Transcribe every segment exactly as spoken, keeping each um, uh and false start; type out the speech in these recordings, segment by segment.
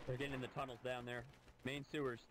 They're getting in the tunnels down there. Main sewers.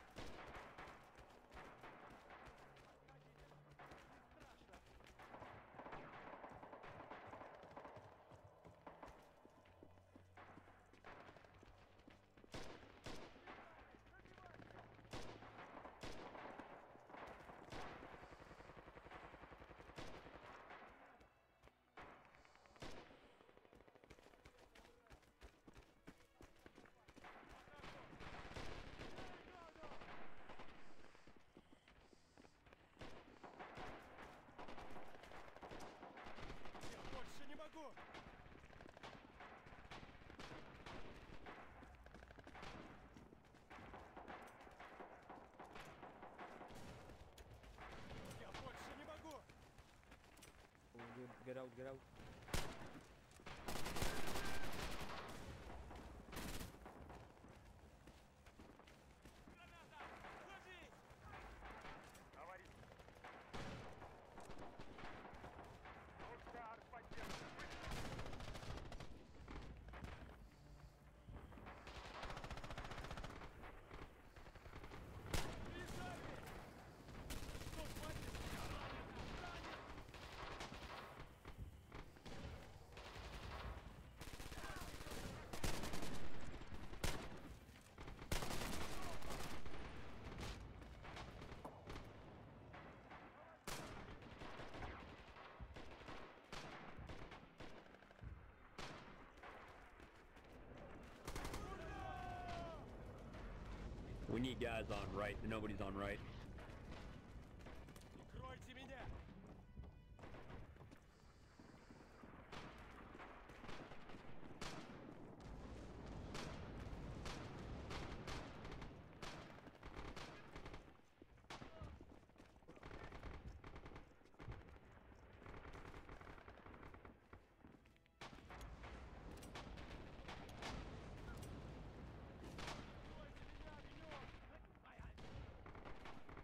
Не могу! Я больше не могу! Oh, get, get out, get out. Граната! Ложись! Говорит. Удар поддержка. Приезжали! Что, хватит? Ранен! Ранен! We need guys on right. Nobody's on right. Прикройте меня! Прикройте меня огнем!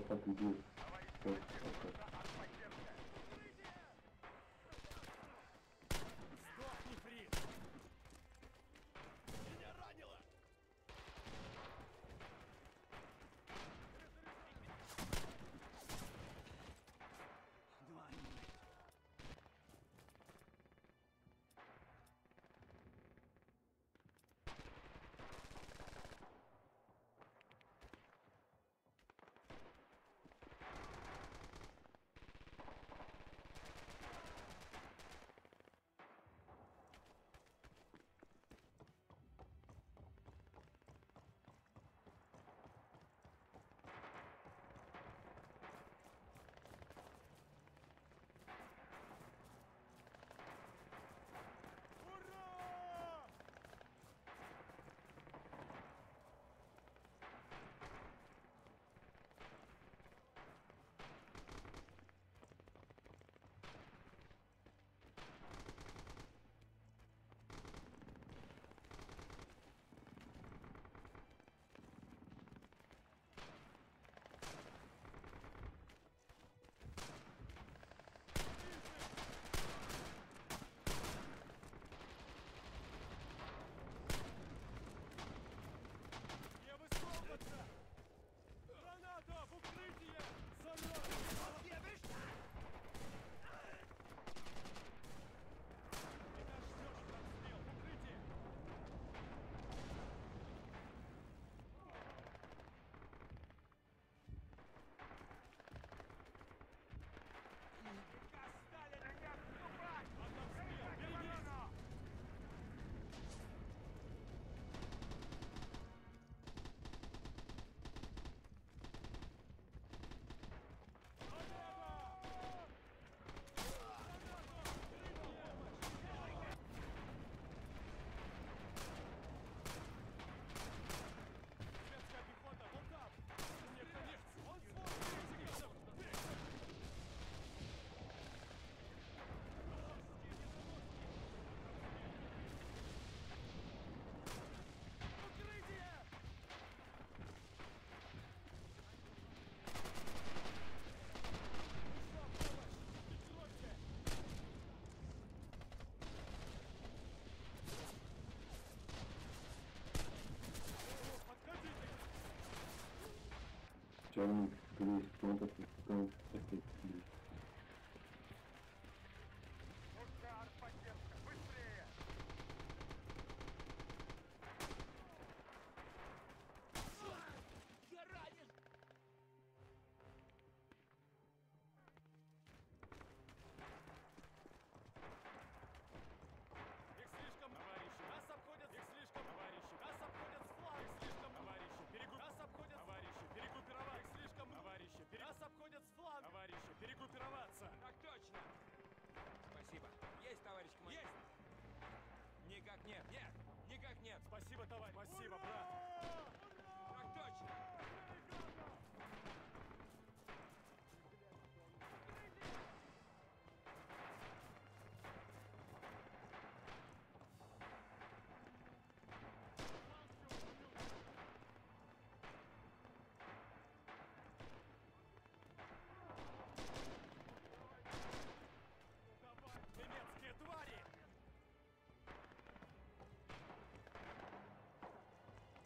так и здесь. Товарищ Так, командир, так, нужна артподдержка. Сдохни, Фриц! Меня ранило! Ура! Не высовываться! Граната! В укрытие! Зараза! Меня ждет расстрел! В укрытие! Приказ Сталина не отступать! Отстрел! Берите Берегись! оборону! Немецкая пехота, вон там! Нет, конец! Он свой! Укрытие! Нужна помощь! Прикройте! Подходите! Черный, здесь, кто-то, кто-то, здесь. Нужна артподдержка! Быстрее! Я ранен! Их слишком, товарищи! Нас обходят! Их слишком, товарищи! Нас обходят с фланга! Их слишком, товарищи! Перегру... Нас обходят, товарищи! Перегруппироваться! Их слишком, товарищи! Пере... Нас обходят с фланга! Товарищи! Перегруппироваться! Так точно! Спасибо. Есть, товарищ командир. Есть! Никак нет. Нет! Никак нет! Спасибо, товарищ! Спасибо, брат! Так точно! Давай, немецкие твари!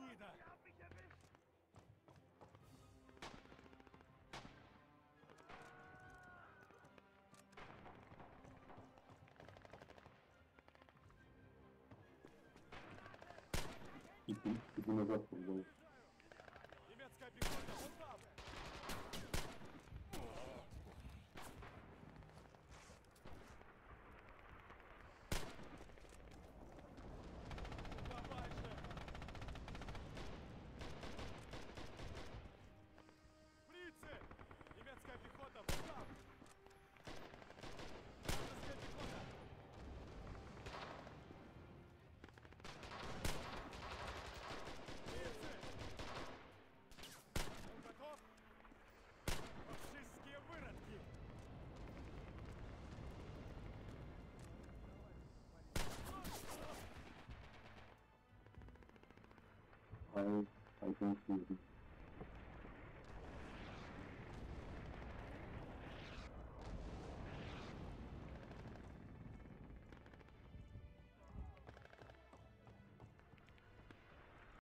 гнида! Иди, иди назад, пожалуйста. Немецкая пехота, вот там! Давай же! Фрицы! Немецкая пехота, вот там! Вражеская пехота! Фрицы! Он готов? Фашистские выродки! I, I don't see it.